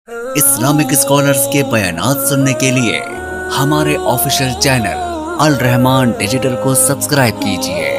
Islamic scholars کے بیانات سننے کے لیے ہمارے آفیشیل چینل الرحمان ڈیجیٹل کو سبسکرائب کیجیے۔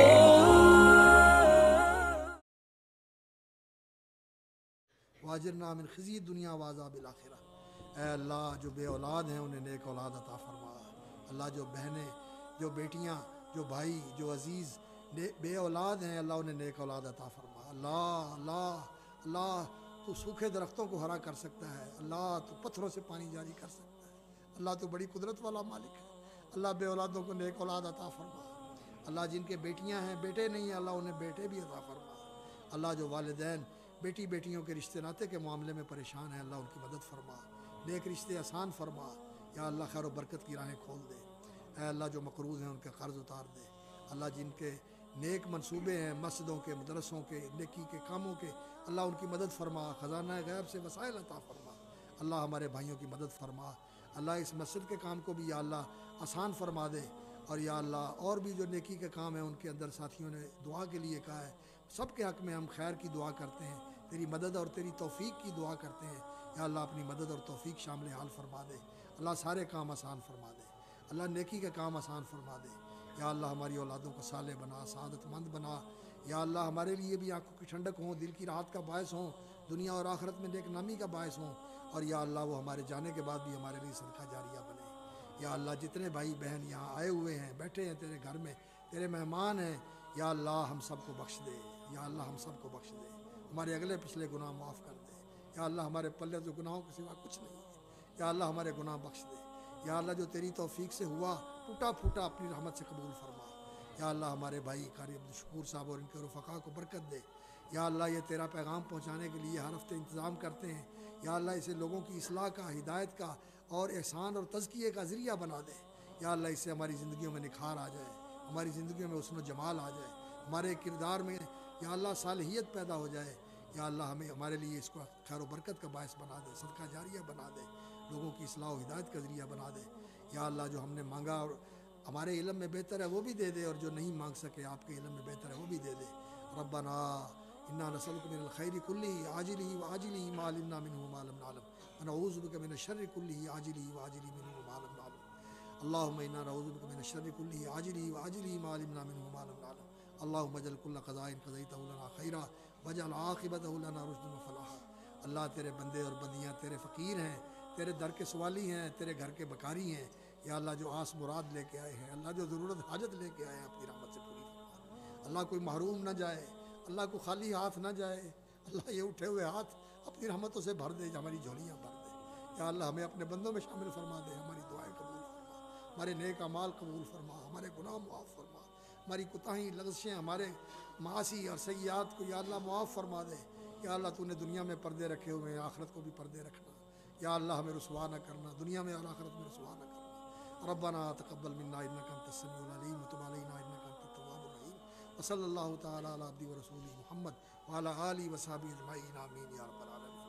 واجرنا من خزی دنیا و عذاب الاخرہ۔ اے اللہ جو بے اولاد ہیں انہیں نیک اولاد عطا فرما۔ اللہ جو بہنیں، جو بیٹیاں، جو بھائی، جو عزیز بے اولاد ہیں اللہ انہیں نیک اولاد عطا فرما۔ اللہ اللہ اللہ تو سوکھے درختوں کو ہرا کر سکتا ہے، اللہ تو پتھروں سے پانی جاری کر سکتا ہے، اللہ تو بڑی قدرت والا مالک ہے۔ اللہ بے اولادوں کو نیک اولاد عطا فرما۔ اللہ جن کے بیٹیاں ہیں بیٹے نہیں ہیں اللہ انہیں بیٹے بھی عطا فرما۔ اللہ جو والدین بیٹی بیٹیوں کے رشتے ناطے کے معاملے میں پریشان ہیں اللہ ان کی مدد فرما، نیک رشتے آسان فرما۔ یا اللہ خیر و برکت کی راہیں کھول دے۔ اے اللہ جو مقروض ہیں ان کے قرض اتار دے۔ اللہ جن کے نیک منصوبے ہیں مسجدوں کے، مدرسوں کے، نیکی کے کاموں کے، اللہ ان کی مدد فرما، خزانہ غیب سے وسائل عطا فرما۔ اللہ ہمارے بھائیوں کی مدد فرما۔ اللہ اس مسجد کے کام کو بھی یا اللہ آسان فرما دے، اور یا اللہ اور بھی جو نیکی کے کام ہیں ان کے اندر ساتھیوں نے دعا کے لیے کہا ہے، سب کے حق میں ہم خیر کی دعا کرتے ہیں، تیری مدد اور تیری توفیق کی دعا کرتے ہیں۔ یا اللہ اپنی مدد اور توفیق شامل حال فرما دے۔ اللہ سارے کام آسان فرما دے۔ اللہ نیکی کے کام آسان فرما دے۔ یا اللہ ہماری اولادوں کو صالح بنا، سعادت مند بنا۔ یا اللہ ہمارے لیے بھی آنکھوں کی ٹھنڈک ہوں، دل کی راحت کا باعث ہوں، دنیا اور آخرت میں نیک نامی کا باعث ہوں، اور یا اللہ وہ ہمارے جانے کے بعد بھی ہمارے لیے صدقہ جاریہ بنے۔ یا اللہ جتنے بھائی بہن یہاں آئے ہوئے ہیں، بیٹھے ہیں تیرے گھر میں، تیرے مہمان ہیں، یا اللہ ہم سب کو بخش دے۔ یا اللہ ہم سب کو بخش دے، ہمارے اگلے پچھلے گناہ معاف کر دے۔ یا اللہ ہمارے پلے تو گناہوں کے سوا کچھ نہیں ہے، یا اللہ ہمارے گناہ بخش دے۔ یا اللہ جو تیری توفیق سے ہوا ٹوٹا پھوٹا اپنی رحمت سے قبول فرما۔ یا اللہ ہمارے بھائی قاری عبدالشکور صاحب اور ان کے رفقا کو برکت دے۔ یا اللہ یہ تیرا پیغام پہنچانے کے لیے ہر ہفتے انتظام کرتے ہیں، یا اللہ اسے لوگوں کی اصلاح کا، ہدایت کا اور احسان اور تزکیے کا ذریعہ بنا دے۔ یا اللہ اس سے ہماری زندگیوں میں نکھار آ جائے، ہماری زندگیوں میں حسن و جمال آ جائے، ہمارے کردار میں یا اللہ صالحیت پیدا ہو جائے۔ یا اللہ ہمیں ہمارے لیے اس کو خیر و برکت کا باعث بنا دے، صدقہ جاریہ بنا دے، لوگوں کی اصلاح و ہدایت کا ذریعہ بنا دے۔ یا اللہ جو ہم نے مانگا اور ہمارے علم میں بہتر ہے وہ بھی دے دے، اور جو نہیں مانگ سکے آپ کے علم میں بہتر ہے وہ بھی دے دے۔ ربنا انا نسألک من الخیر کلہ عاجلہ وآجلہ ما علمنا منہ وما لم نعلم ونعوذ بک من الشر کلہ عاجلہ وآجلہ منہ وما لم نعلم۔ اللہم انا نعوذ بک من الشر کلہ عاجلہ وآجلہ ما علمنا منہ وما لم نعلم۔ اللہم اجعل کل قضاء قضیتہ لنا خیرا واجعل عاقبتہ لنا رشدا وفلاحا۔ اللہ تیرے بندے اور بندیاں تیرے فقیر ہیں، تیرے در کے سوالی ہیں، تیرے گھر کے بکاری ہیں۔ یا اللہ جو آس مراد لے کے آئے ہیں، اللہ جو ضرورت حاجت لے کے آئے ہیں اپنی رحمت سے پوری فرما۔ اللہ کوئی محروم نہ جائے، اللہ کو خالی ہاتھ نہ جائے۔ اللہ یہ اٹھے ہوئے ہاتھ اپنی رحمتوں سے بھر دے، ہماری جھولیاں بھر دے۔ یا اللہ ہمیں اپنے بندوں میں شامل فرما دے، ہماری دعائیں قبول فرما، ہمارے نیک اعمال قبول فرما، ہمارے گناہ معاف فرما، ہماری کوتاہی لغزشیں، ہمارے معاصی اور سیئات کو یا اللہ معاف فرما دے۔ یا اللہ تو نے دنیا میں پردے رکھے ہوئے ہیں، آخرت کو بھی پردے رکھنا۔ یا اللہ ہمیں رسوا نہ کرنا، دنیا میں اور آخرت میں رسوا نہ کرنا۔ ربنا تقبل منا انک انت السمیع العلیم وتب علینا انک انت التواب الرحیم۔ وصلی اللہ تعالی علی عبدہ ورسولہ محمد وعلی آلہ وصحبہ اجمعین، آمین یا رب العالمین۔